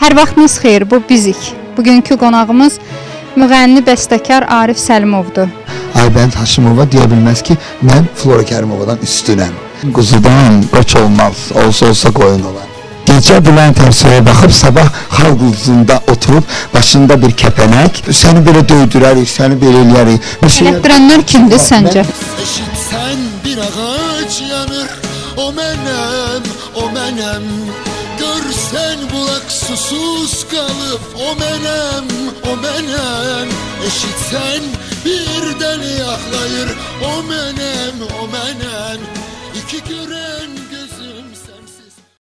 Hər vaxtınız xeyir, bu BIZIK. Bugünkü qonağımız müğənni bəstəkar Arif Səlimovdur. Aybənd Haşimova deyə bilməz ki, mən Flora Kərimovadan üstünəm. Quzudan qoç olmaz, olsa qoyun olar. Gecə bilən tərsəyə baxıb, sabah xalq quzunda oturub, başında bir kəpənək, səni belə döydürərik, səni belə eləyərik. Elətdirənlər kimdir səncə? Eşitsən bir ağac yanır, o mənəm, görsən bulaq susuz qalıb, o mənəm. Eşitsən bir dəli ağlayır, o mənəm, iki görən